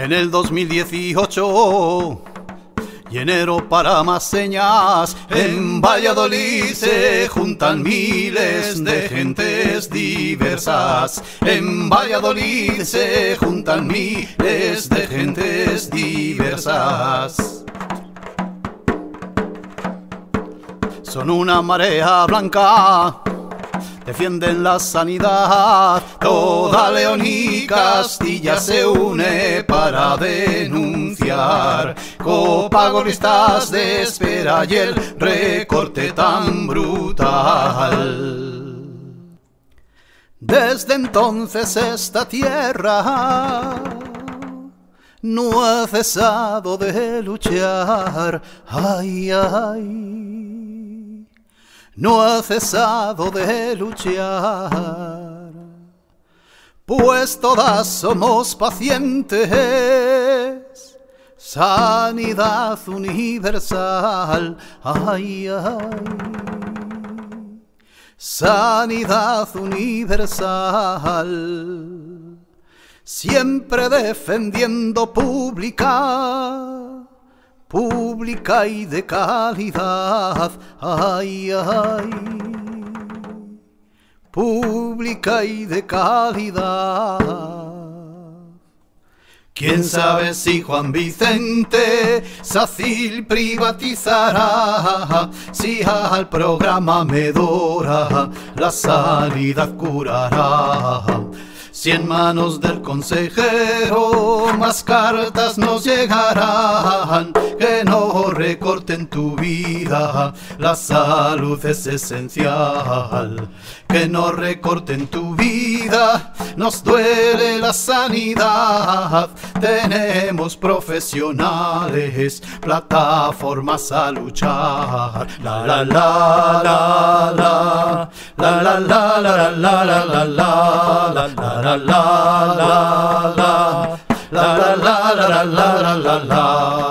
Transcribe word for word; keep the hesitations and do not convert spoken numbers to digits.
En el dos mil dieciocho y enero para más señas, en Valladolid se juntan miles de gentes diversas. En Valladolid se juntan miles de gentes diversas. Son una marea blanca, defienden la sanidad. Toda León y Castilla se une para denunciar copagolistas de espera y el recorte tan brutal. Desde entonces esta tierra no ha cesado de luchar. Ay, ay, no ha cesado de luchar, pues todas somos pacientes, sanidad universal. Ay, ay, sanidad universal, siempre defendiendo pública, pública y de calidad. Ay, ay, pública y de calidad. ¿Quién sabe si Juan Vicente Sacil privatizará? Si al programa Medora la sanidad curará. Si en manos del consejero más cartas nos llegarán, que no recorten tu vida, la salud es esencial. Que no recorten tu vida, nos duele la sanidad. Tenemos profesionales, plataformas a luchar. La la la la la, la la la la la la la la, la la la la la, la la la la la la la la.